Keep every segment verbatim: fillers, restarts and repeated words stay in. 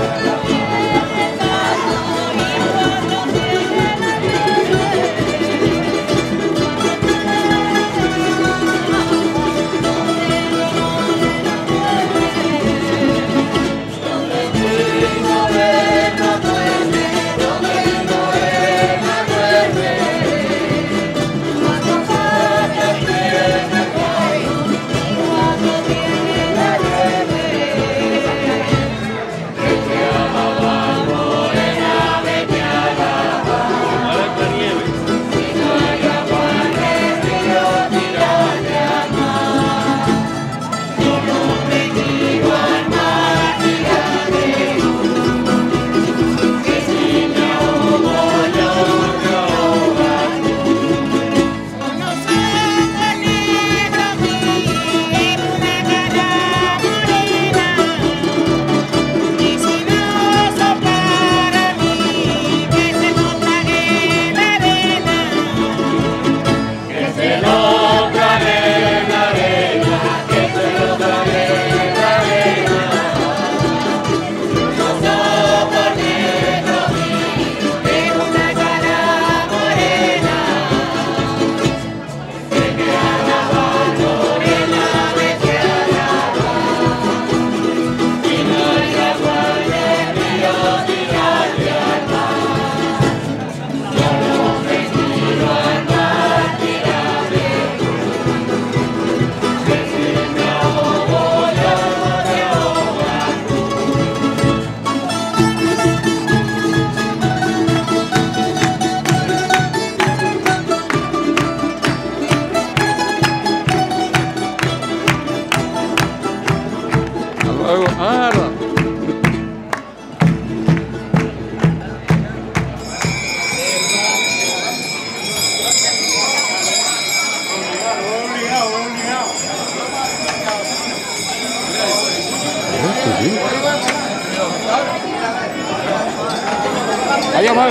Allá va.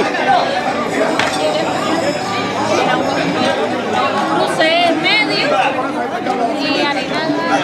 Crucé en medio y arena.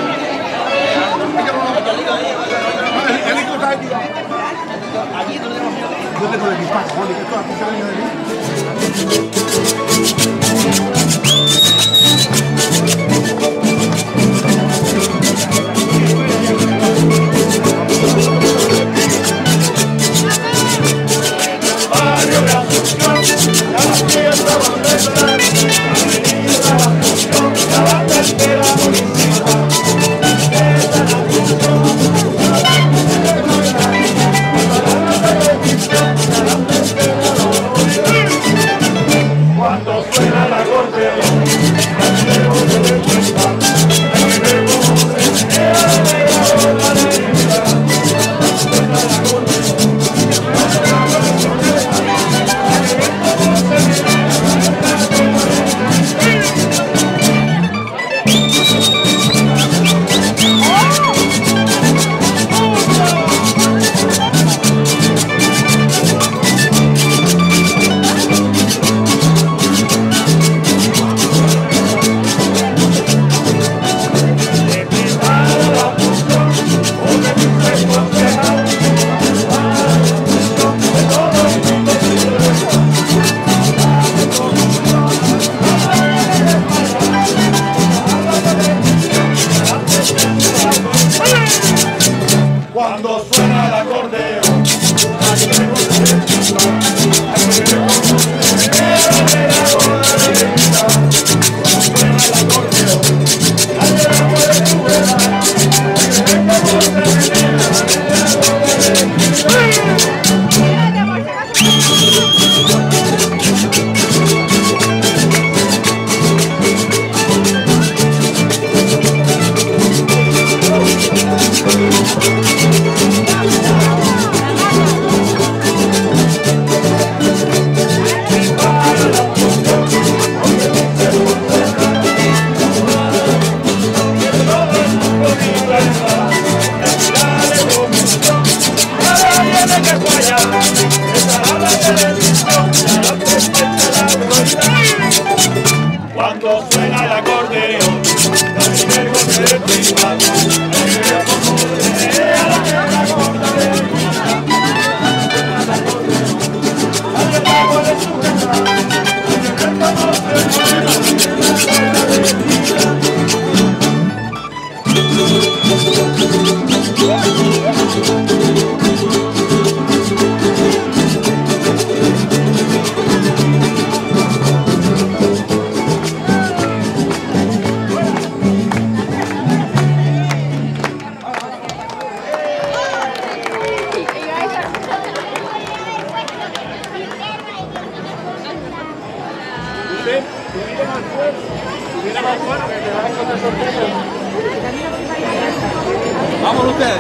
Cuando suena el acordeón, cuando suena el acordeón, la primer golpe de prima, el primer como de la gorda de Vamos ustedes.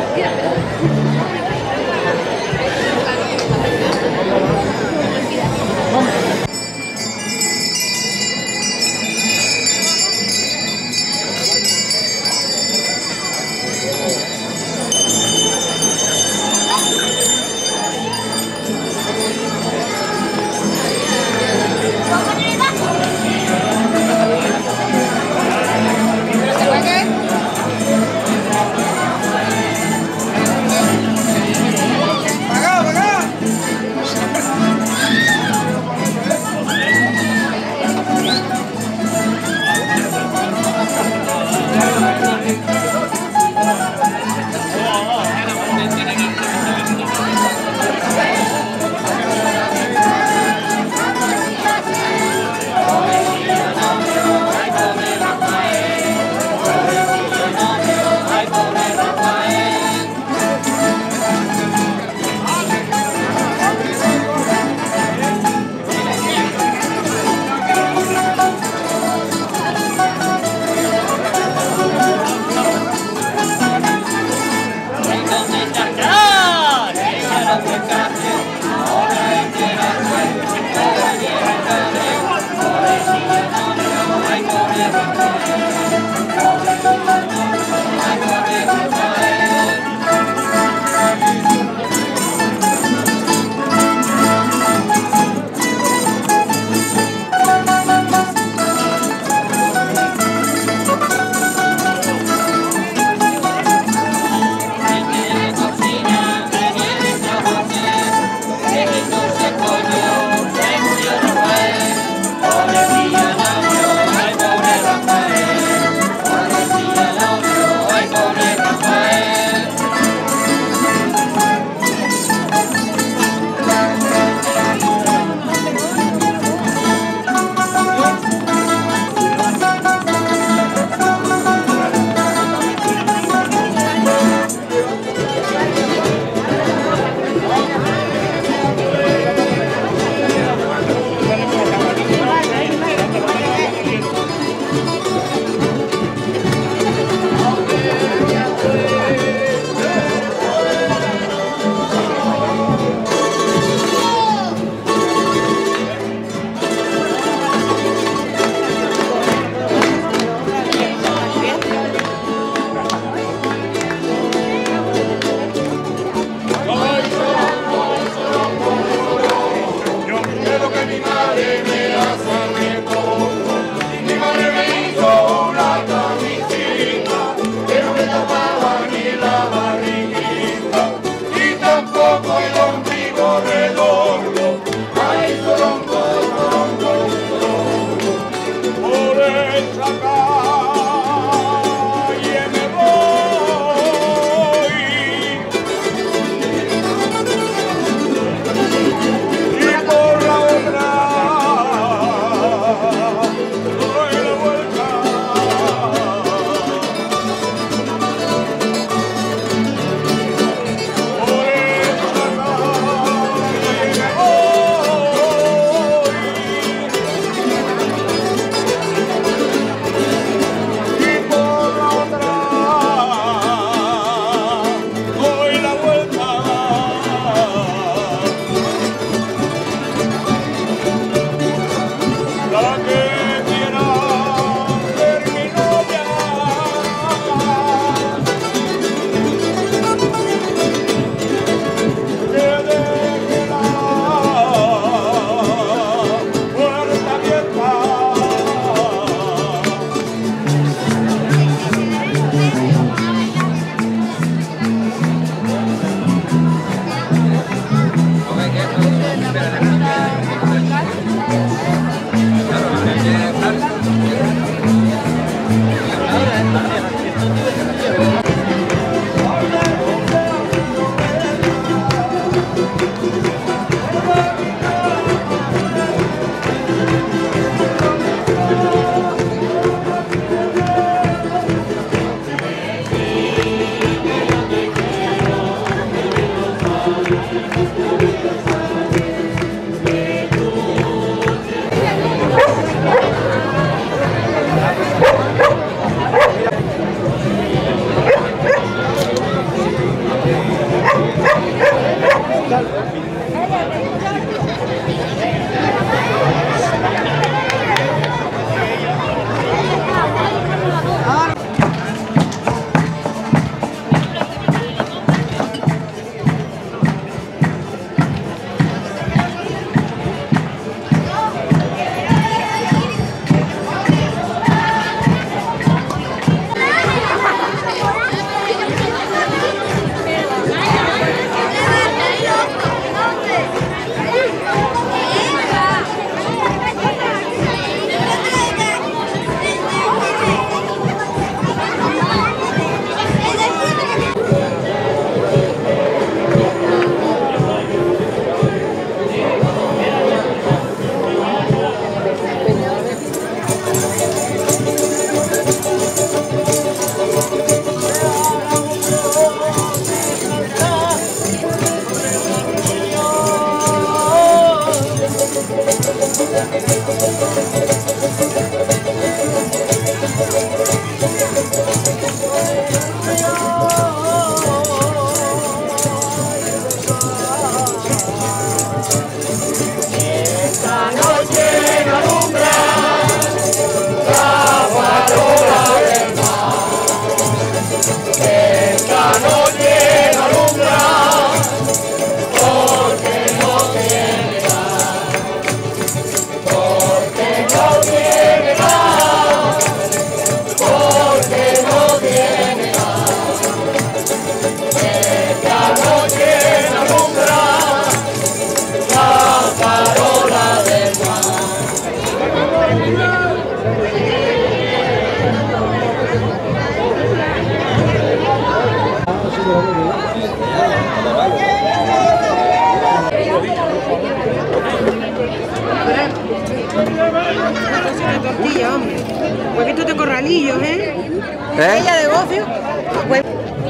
Tortilla, hombre. Huevitos de corralillo, ¿eh? ¿Eh? Ella de gofio. Hue-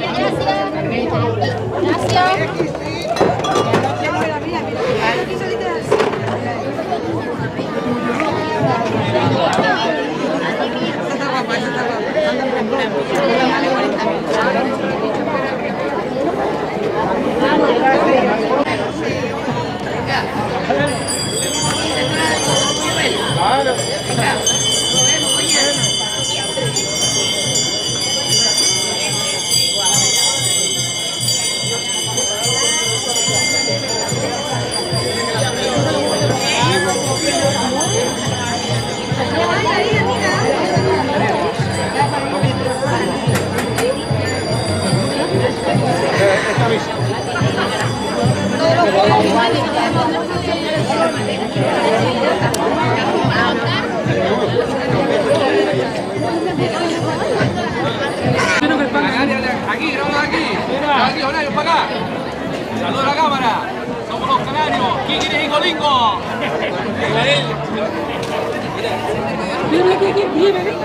Esa está guapa, esa está Aquí, grabamos aquí. Aquí, Horario, para acá. Saludos a la cámara. Somos los canarios. Kikiri y Colingo. Viene, viene, viene.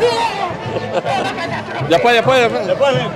Ya puede, ya puede. Ya puede. Después, ven.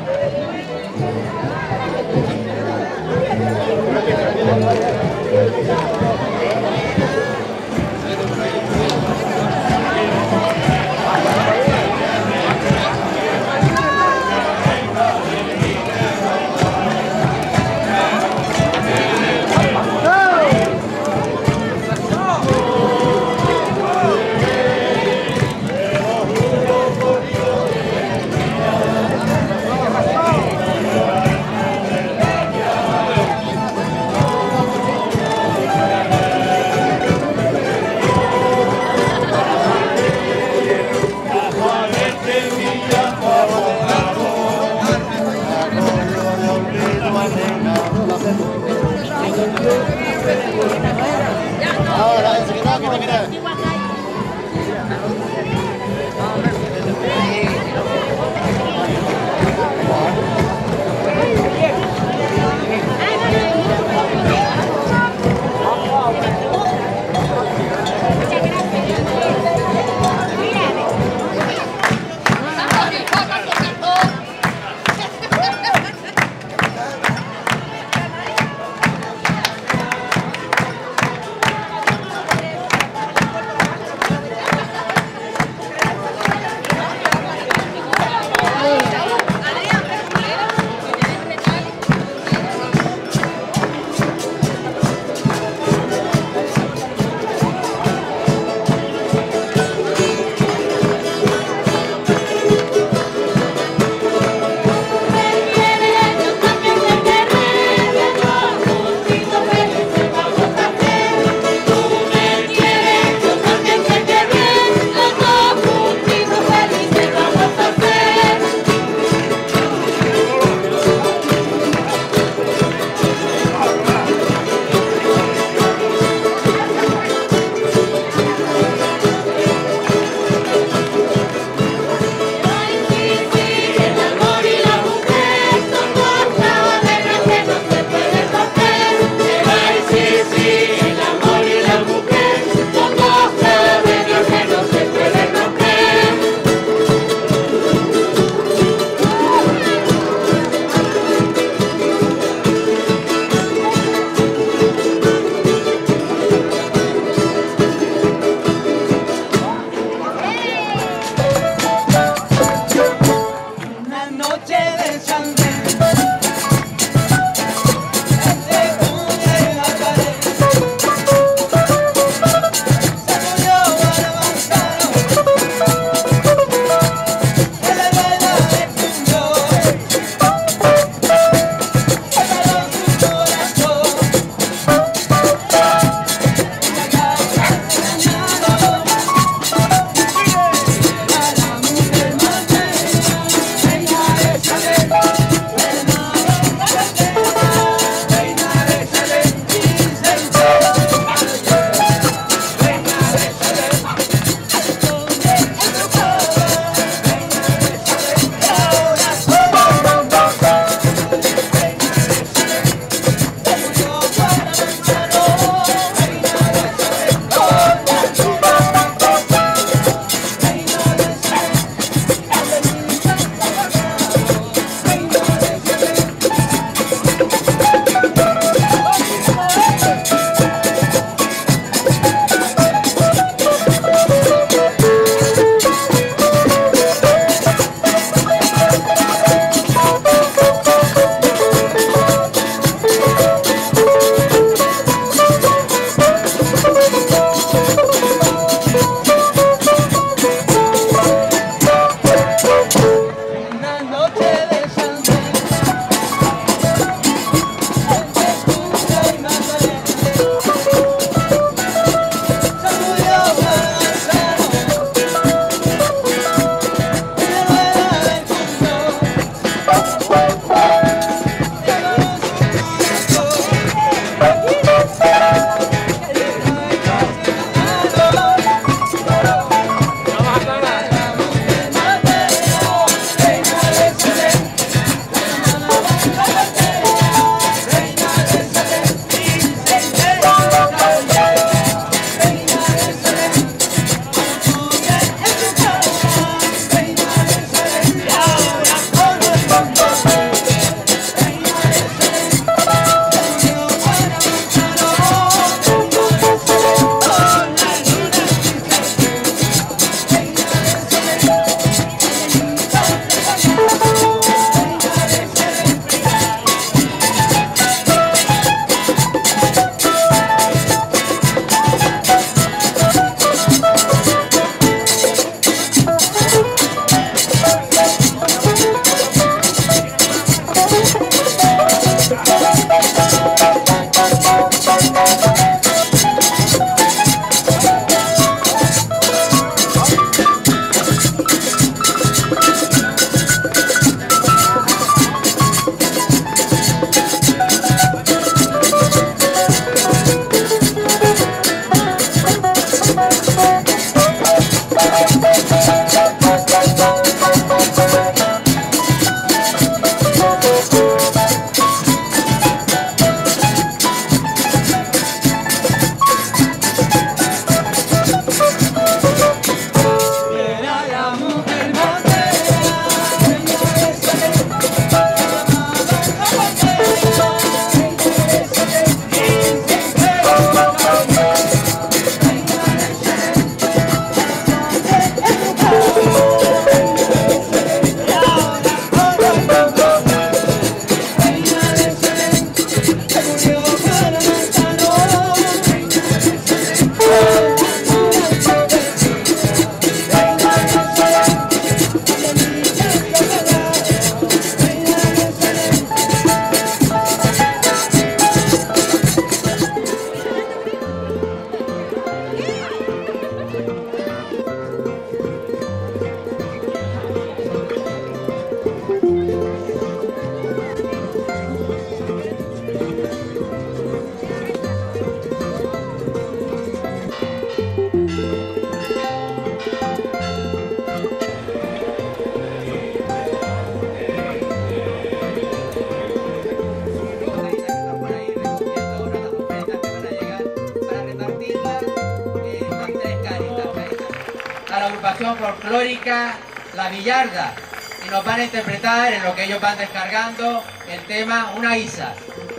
agrupación folclórica La Villarda y nos van a interpretar en lo que ellos van descargando el tema Una Isa.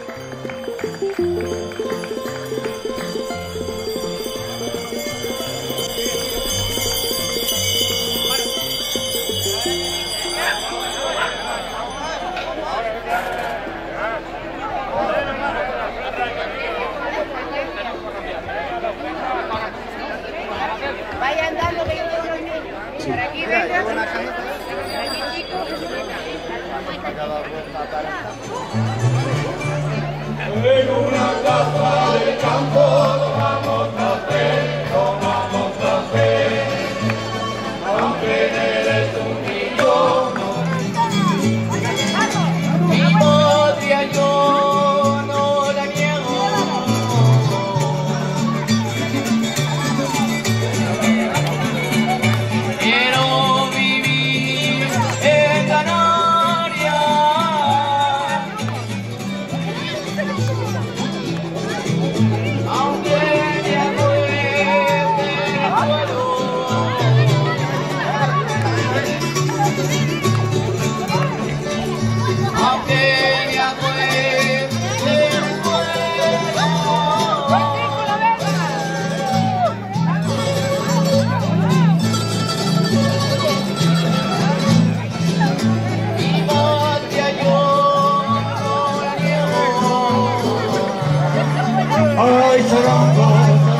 Vayan dando que yo tengo los niños. Por aquí, venga. Por aquí, chicos. En una casa del campo tomamos café, tomamos café, aunque eres un niño. Mi patria yo no la niego. Quiero vivir en Canarias, aunque me acuerde el pueblo. Aunque me acuerde el pueblo. Mi patria yo no la niego. Ay, Sarango,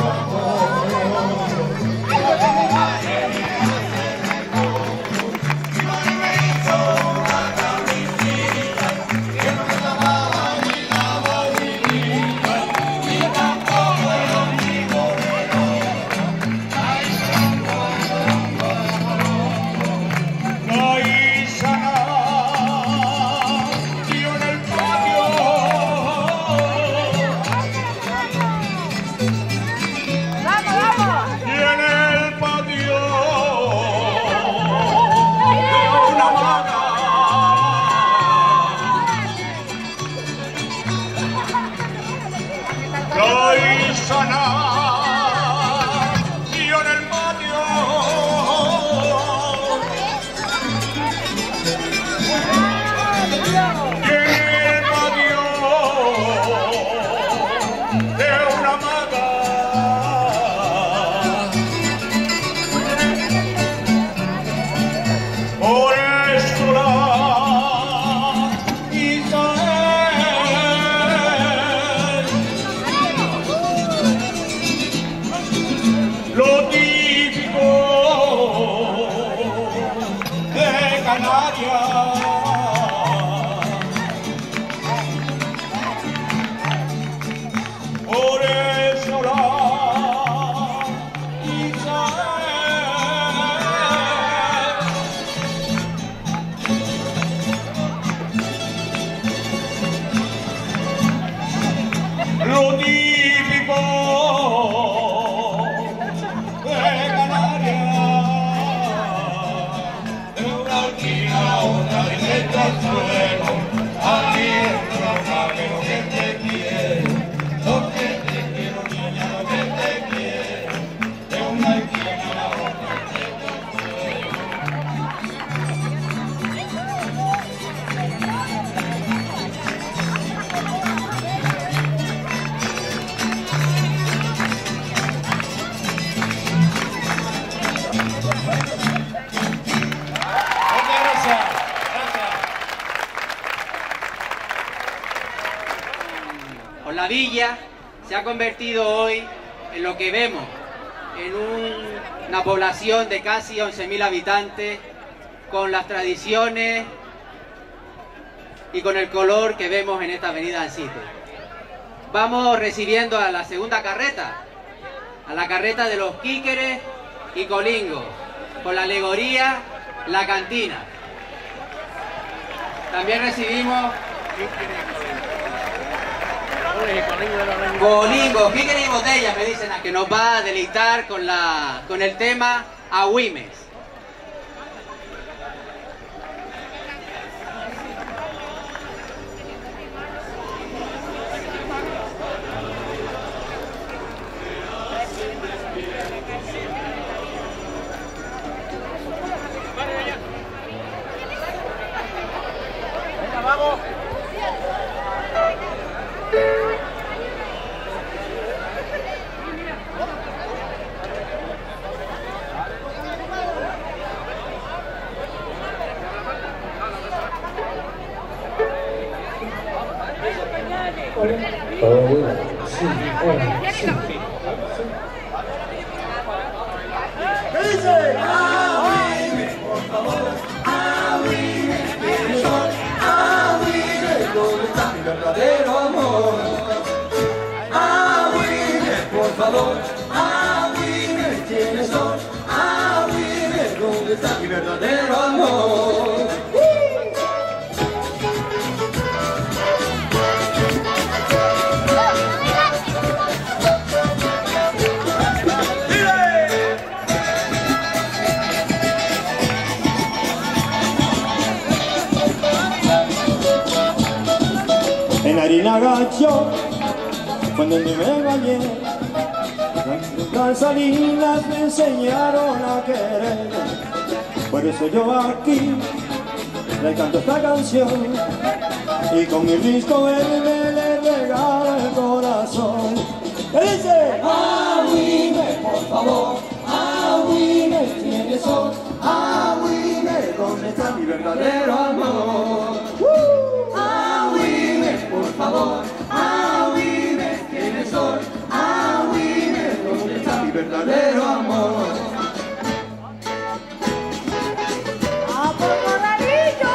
lo típico de Canarias, de una esquina a otra directa al suelo, aquí es rosa que lo que te quiero, lo que te quiero niña, lo que te quiero, de una esquina a la otra directa al suelo. La villa se ha convertido hoy en lo que vemos, en un, una población de casi once mil habitantes, con las tradiciones y con el color que vemos en esta avenida Ancite. Vamos recibiendo a la segunda carreta, a la carreta de los Quíqueres y Colingos, con la alegoría La Cantina. También recibimos Colingos, Quíqueres y Botellas, me dicen, a que nos va a deleitar con, la, con el tema Agüimes. Todo bueno. Sí, hola, sí. ¿Qué dice? Abrime, por favor, abrime, tiene sol, abrime, ¿dónde está mi verdadero amor? Abrime, por favor, abrime, tiene sol, abrime, ¿dónde está mi verdadero amor? En Arinagacho fue donde me bañé, las salinas me enseñaron a querer. Por eso yo aquí le canto esta canción y con mi disco verde le regalo el corazón. ¿Qué dice? Abrime, por favor, abrime, tiene sol, abrime, ¿dónde está mi verdadero amor? Por favor, abrime, tiene sol, abrime, ¿dónde está mi verdadero amor? ¡Ah, por corralillo!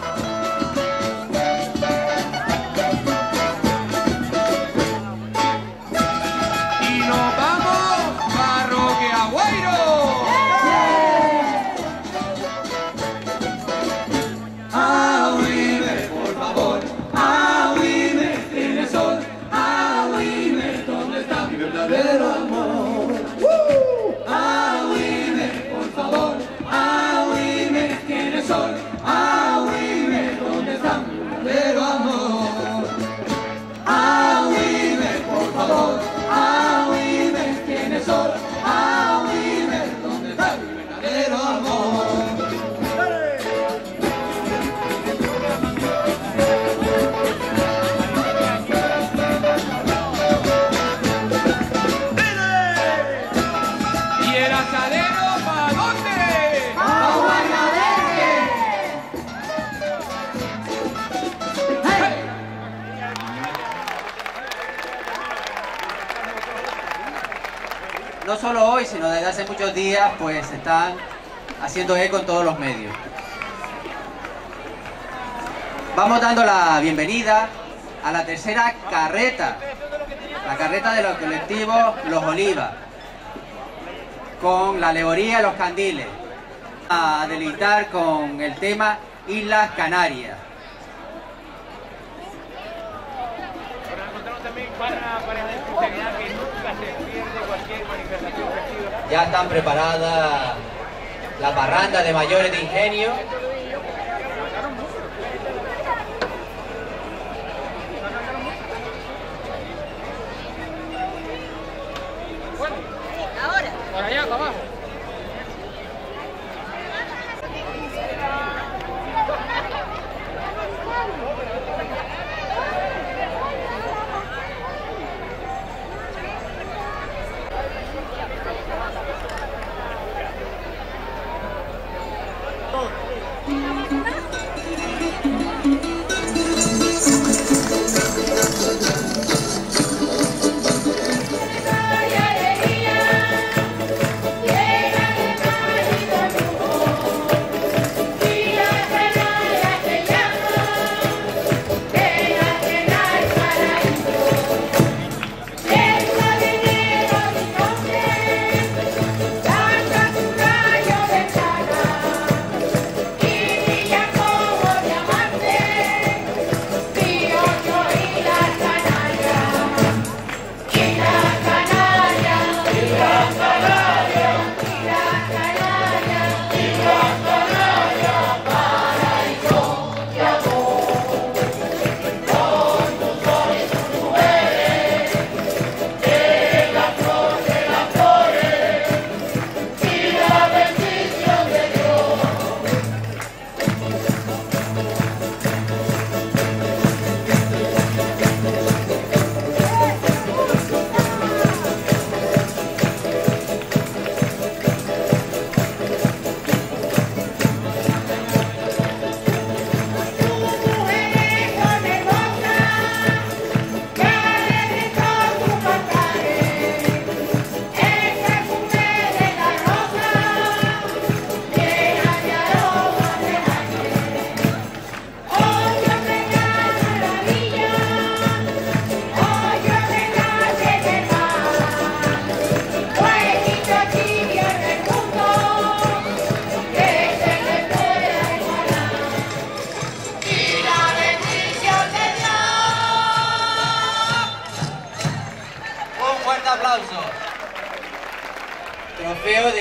Y nos vamos, Parroquia Guairo. Abrime, por favor, abrime, tiene sol, abrime, ¿dónde está mi verdadero amor? Abrime, por favor, abrime, tiene sol, abrime, ¿dónde está mi verdadero amor? Abrime, por favor, abrime, tiene sol, abrime, ¿dónde está mi verdadero amor? No solo hoy, sino desde hace muchos días, pues están haciendo eco en todos los medios. Vamos dando la bienvenida a la tercera carreta, la carreta de los colectivos Los Olivas, con la alegoría Los Candiles, a deleitar con el tema Islas Canarias. Ya están preparadas las parrandas de mayores de ingenio. Ahora. Por allá, para abajo. Yeah.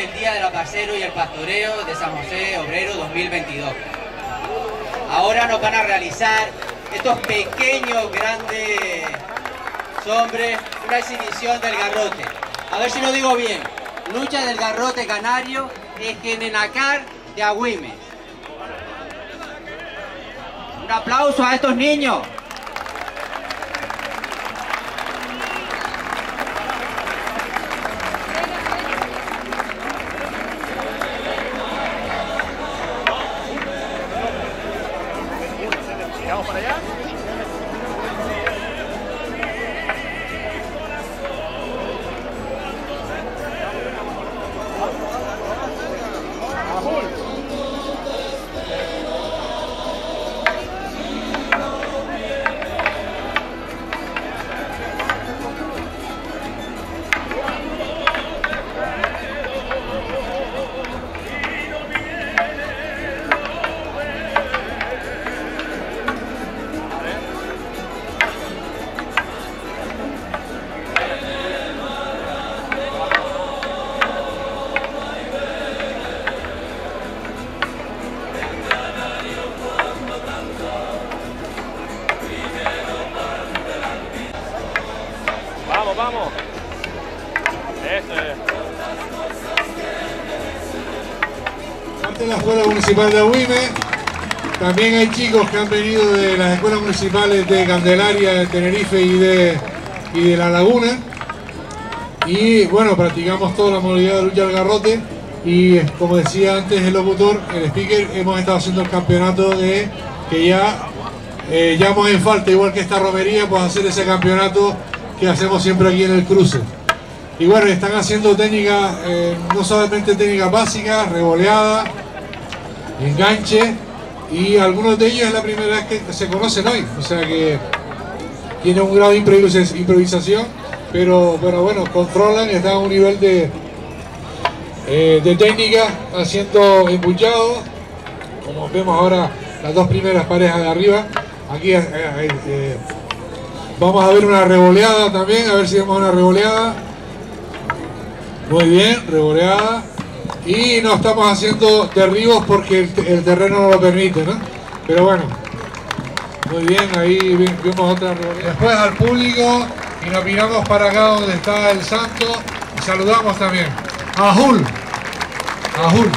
el Día del Apacero y el Pastoreo de San José Obrero dos mil veintidós. Ahora nos van a realizar estos pequeños, grandes hombres, una exhibición del garrote. A ver si lo digo bien. Lucha del garrote canario Ejenenacar de Agüime. Un aplauso a estos niños. ¿Vamos para allá? Vamos, vamos. Eso es. Parte de la Escuela Municipal de Agüime. También hay chicos que han venido de las escuelas municipales de Candelaria, de Tenerife y de, y de La Laguna. Y bueno, practicamos toda la modalidad de lucha al garrote. Y como decía antes el locutor, el speaker, hemos estado haciendo el campeonato de que ya eh, llamamos en falta, igual que esta romería, pues hacer ese campeonato que hacemos siempre aquí en el cruce. Y bueno, están haciendo técnicas, eh, no solamente técnicas básicas, revoleada, enganche, y algunos de ellos es la primera vez que se conocen hoy, o sea que tienen un grado de improvisación, pero, pero bueno, controlan, están a un nivel de, eh, de técnica, haciendo embuchados, como vemos ahora las dos primeras parejas de arriba. Aquí eh, eh, vamos a ver una revoleada también, a ver si vemos una revoleada. Muy bien, revoleada. Y no estamos haciendo derribos porque el, el terreno no lo permite, ¿no? Pero bueno, muy bien, ahí vemos otra revoleada. Después al público y nos miramos para acá donde está el santo y saludamos también a Jul. A Jul.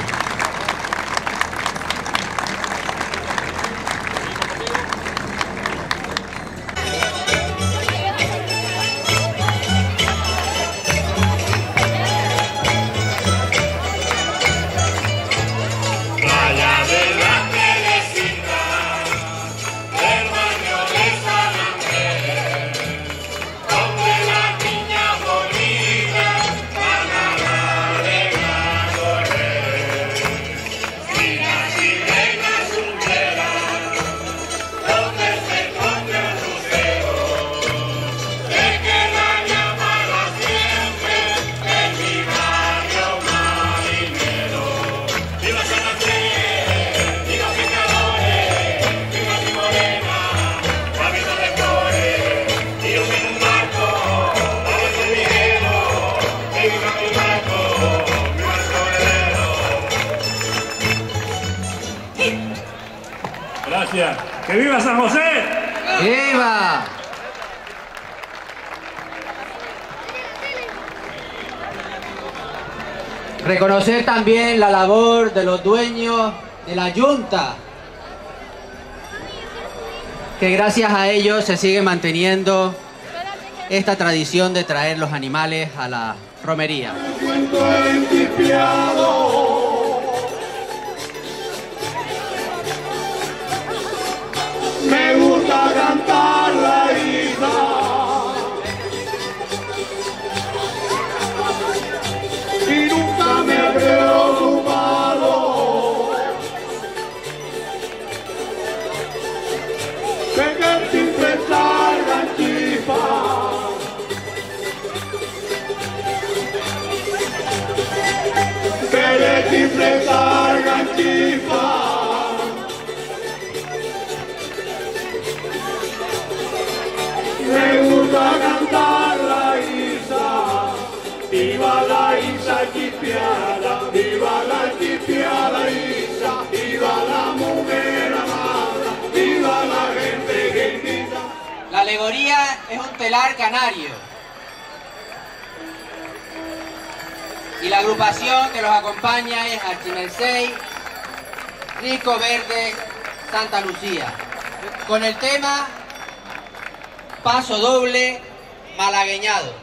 Gracias. ¡Que viva San José! ¡Viva! Reconocer también la labor de los dueños de la Junta, que gracias a ellos se sigue manteniendo esta tradición de traer los animales a la romería. Me gusta cantar la vida y nunca me he preocupado de que siempre salgan chispas, que de siempre salgan chispas. Me gusta cantar la Isa, viva la Isa chipiada. alegoría es un telar canario. Y la agrupación que los acompaña es Archimersey, Rico Verde, Santa Lucía. Con el tema Paso Doble Malagueñado.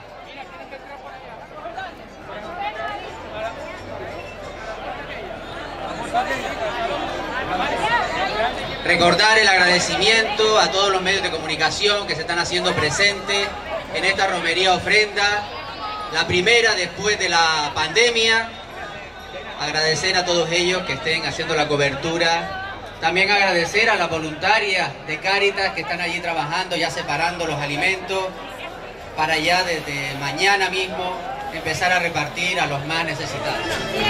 Recordar el agradecimiento a todos los medios de comunicación que se están haciendo presentes en esta romería ofrenda, la primera después de la pandemia. Agradecer a todos ellos que estén haciendo la cobertura. También agradecer a las voluntarias de Cáritas que están allí trabajando, ya separando los alimentos para ya desde mañana mismo empezar a repartir a los más necesitados.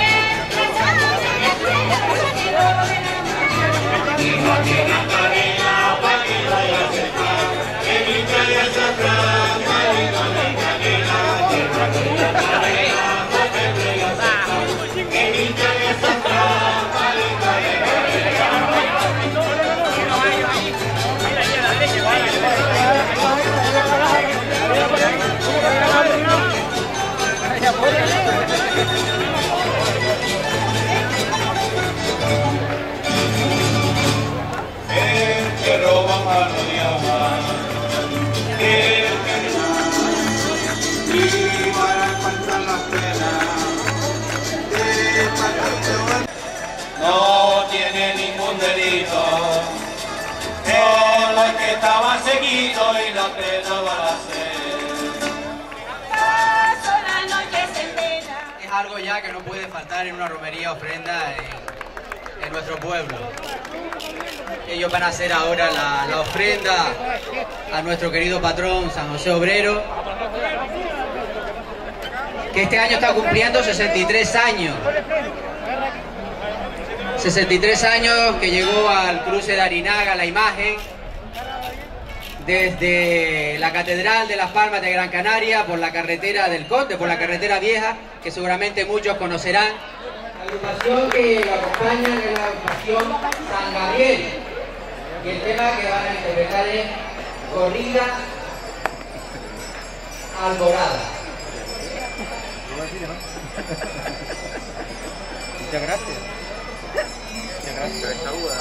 El que roba mano de agua, el que y para encontrar las penas, no tiene ningún delito. El que estaba seguido y no te daba la sed. Es algo ya que no puede faltar en una romería ofrenda en, en nuestro pueblo. Ellos van a hacer ahora la, la ofrenda a nuestro querido patrón San José Obrero, que este año está cumpliendo sesenta y tres años. sesenta y tres años que llegó al cruce de Arinaga la imagen, desde la Catedral de Las Palmas de Gran Canaria, por la carretera del Conde, por la carretera vieja, que seguramente muchos conocerán. La agrupación que lo acompaña es la agrupación San Gabriel, y el tema que van a interpretar es Corrida Alborada. Muchas gracias. Muchas gracias. Saluda.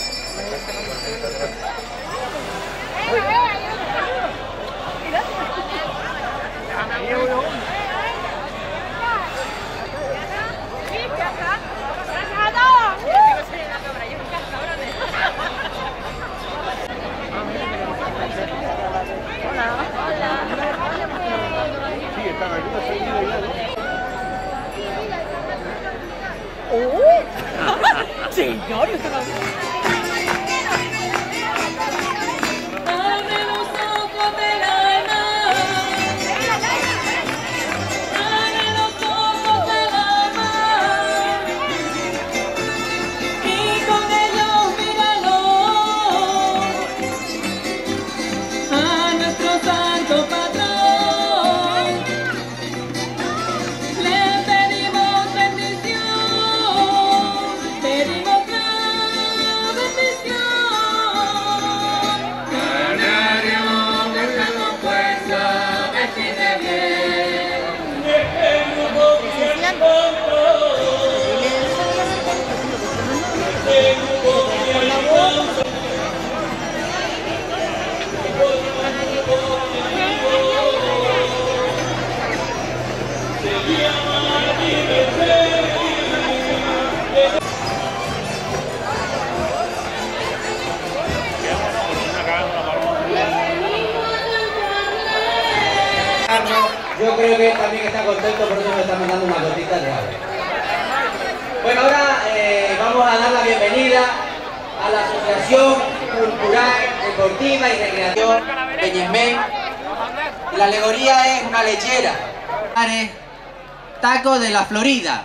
Señor, Abre los ojos del alma, abre los ojos del alma, y con ellos míralo a nuestro santo patrón. Le pedimos bendición, pedimos la bendición. Canario, dejamos fuerza, vestite bien. Yo creo que él también está contento, por eso me está mandando una gotita de agua. Bueno, ahora eh, vamos a dar la bienvenida a la Asociación Cultural, Deportiva y Recreación Peñesmén. La alegoría es una lechera. Taco de la Florida.